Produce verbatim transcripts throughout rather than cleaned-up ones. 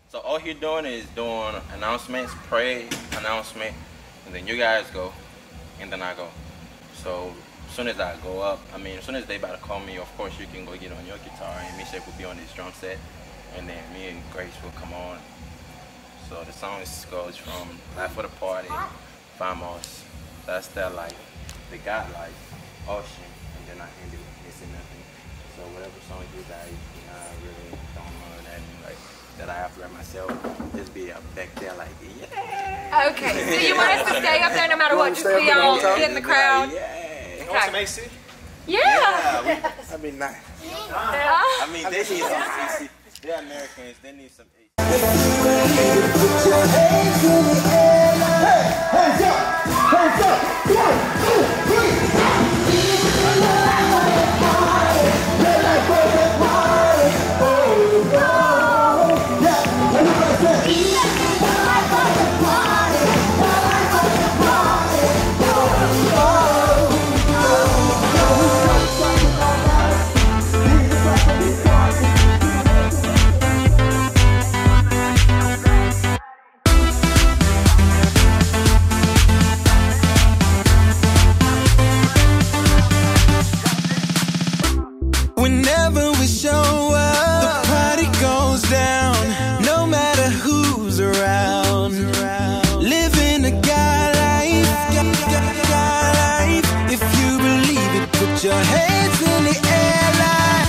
So all he's doing is doing announcements, pray, announcement, and then you guys go, and then I go. So as soon as I go up, I mean, as soon as they about to call me, of course you can go get on your guitar, and Misha will be on this drum set, and then me and Grace will come on. So the song goes from Life of the Party, Famos, That's Their Life, They Got Life, Ocean, and then I end it with Missing Nothing. So whatever song you guys, you know, I really don't know that, like, that I have to write myself, just be up back there like, yeah. Okay, so you want us to stay up there no matter what, just be all, get in the crowd? Yeah. Okay. You want some A C? Yeah. Yeah, we, I mean, nice. Yeah. I mean, they need some A C. They're Americans, they need some A C. Put your hands in the air like, hey, hands up, hands up, one, two, three. Let life go the party, oh, oh, yeah, everybody say, the life of the party, the life of the party, oh, oh, whenever we show up, the party goes down, no matter who's around. Living a God life, God, God, God life. If you believe it, put your hands in the air like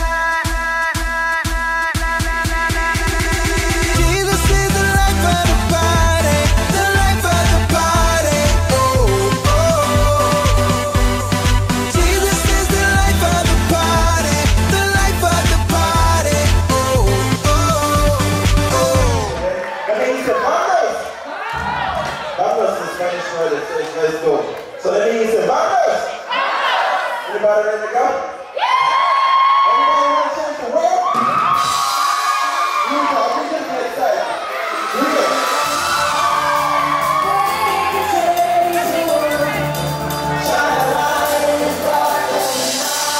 Jesus is the life of the party, the life of the party. Oh, oh. Jesus is the life of the party, the life of the party. Oh, oh, oh. That means the vamos. Vamos is Spanish word that says let's go. So that means the vamos. Everybody ready to go? Everybody want to change the world? Here we go. We just get excited. Here we go. Shine a light in the darkness.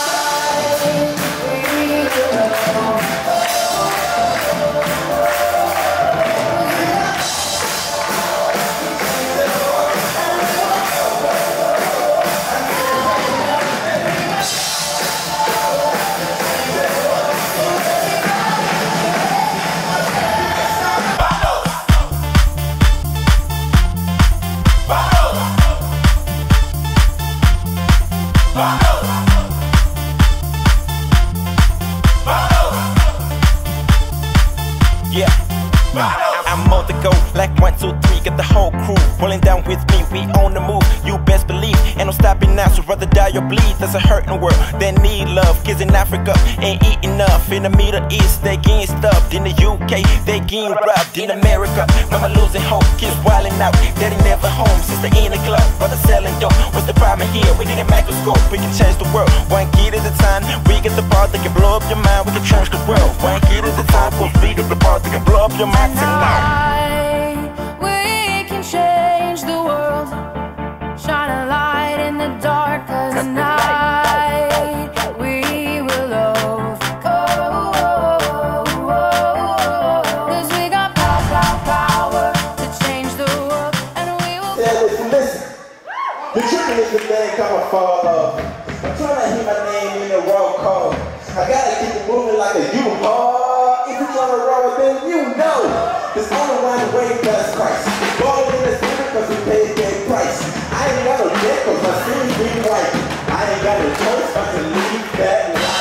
Yeah, I'm on the go like one, two, three, got the whole crew rolling down with me, we on the move, you best believe, ain't no stopping now, so rather die or bleed. There's a hurt in the world, they need love, kids in Africa ain't eat enough, in the Middle East they getting stuffed, in the U K they getting robbed, in America mama losing hope, kids wilding out, daddy never home, sister in the club, brother selling dope. What's the problem here? We need a microscope, we can change the world, one kid at a time, we get the part that can blow up your mind, we can change the world, one kid at a time, we'll speed up the part that can blow up your mind tonight. We can change the world, shine a light in the dark, 'cause tonight we will overcome. 'Cause we got power, power, power to change the world, and we will. Yeah, listen, listen. The trick is the thing come fall off. I'm trying to hear my name in the roll call. I gotta keep it moving like a U-Haul. If you're trying to roll, then you know. There's only one way past Christ. Ball in the spirit cause we paid that price. I ain't got no debt cause my sins be white. I ain't got no choice but to leave that life.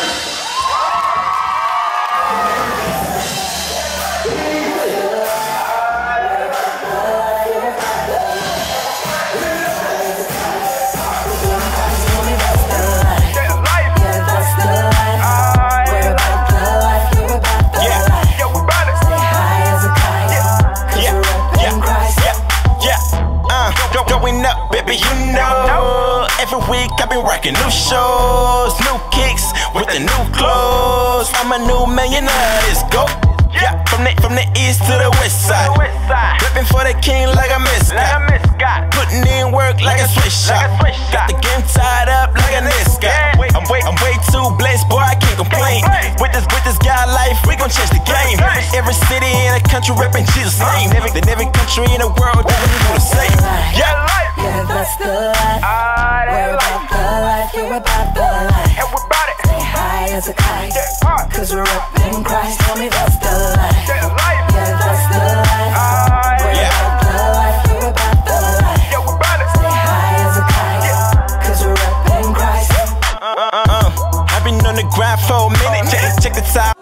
Up, baby, you know. Every week I've been rocking new shows, new kicks with the new clothes. I'm a new millionaire, let's go. Yeah, from the from the east to the west side, ripping for the king like I missed that. Putting in work like a Swiss shop. Got the game tied up like a Nesca. I'm way, I'm way too blessed, boy, I can't complain. With this, with this guy life, we gon' change the game. Every city in the country reppin' Jesus' name. Then every country in the world, they do the same. Yeah, yeah, that's the life. We're about the life, you're about the life. Stay high as a kite, cause we're up in Christ. Tell me that's the life. Yeah, that's the life. We're about the life, you're about the life. Stay high as a kite, cause we're up in Christ. Uh, uh, uh, I've been on the grind for a minute. Check, check the time.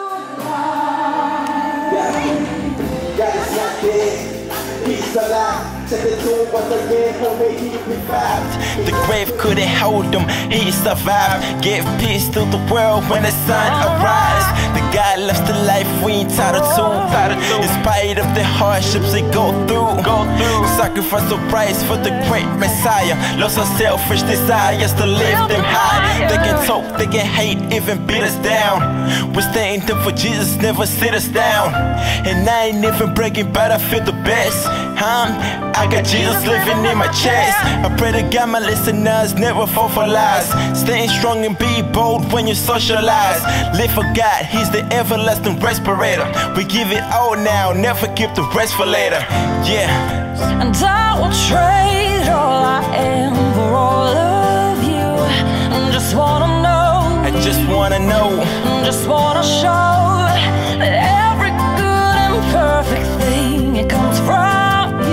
The grave couldn't hold him, he survived. Gave peace to the world when the sun arrives. The God loves the life we entitled to. In spite of the hardships we go through, sacrifice the price for the great Messiah. Lost our selfish desires to lift them high. They can talk, they can hate, even beat us down. We're staying up for Jesus, never sit us down. And I ain't even breaking, but I feel the best. Um, I got Jesus living in my chest. I pray to God my listeners never fall for lies. Staying strong and be bold when you socialize. Live for God, He's the everlasting respirator. We give it all now, never keep the rest for later. Yeah. And I will trade all I am for all of you. I just wanna know. I just wanna know. Just wanna show that every good and perfect thing, it comes from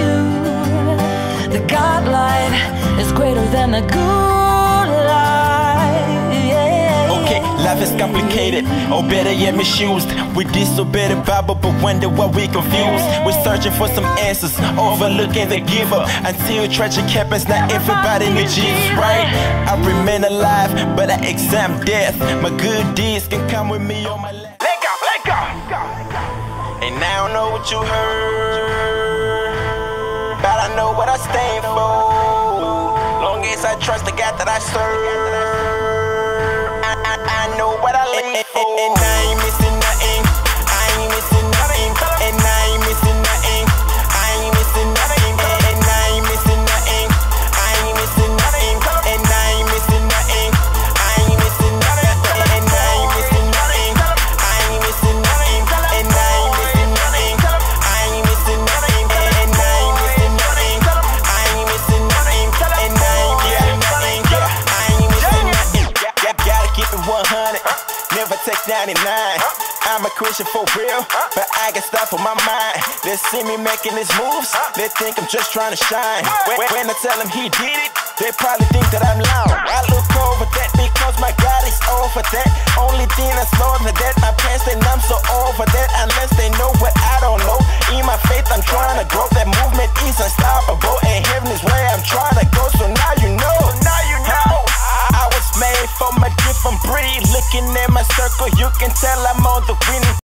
God life is greater than the good life. Yeah. Okay, life is complicated, or better yet misused. We disobey the Bible, but wonder why we confused. We're searching for some answers, overlooking the giver. Until tragic happens, not everybody needs Jesus, right? I remain alive, but I exempt death. My good deeds can come with me on my left. Let go, let go. And I don't know what you heard, but I know what I stand for. Long as I trust the God that I serve, I, I, I know what I live for. And I ain't missing nothing. I ain't missing nothing. And I ain't missing nothing. I ain't missing nothing. And I ain't missing nothing. I ain't missing nothing. And I ain't missing nothing. I ain't missing nothing. And I ain't missing nothing. I ain't missing nothing. And I ain't missing nothing. I ain't missing nothing. And I ain't missing nothing. I ain't missing nothing. And I ain't missing nothing. I ain't missing nothing. Gotta keep it one hundred. Never take ninety-nine. I'm a Christian for real, but I got stuff on my mind. They see me making these moves, they think I'm just trying to shine. When, when I tell them he did it, they probably think that I'm loud. I look over that because my God is over that. Only thing that's Lord for that, my past, and I'm so over that. Unless they know what I don't know. In my faith, I'm trying to grow. That movement is unstoppable, and heaven is where I'm trying to go. So now you know. Now you know. I was made for my different breed. Looking at my circle, you can tell I'm on the winning